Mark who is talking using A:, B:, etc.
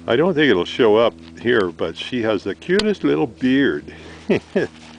A: I don't think it'll show up here, but she has the cutest little beard.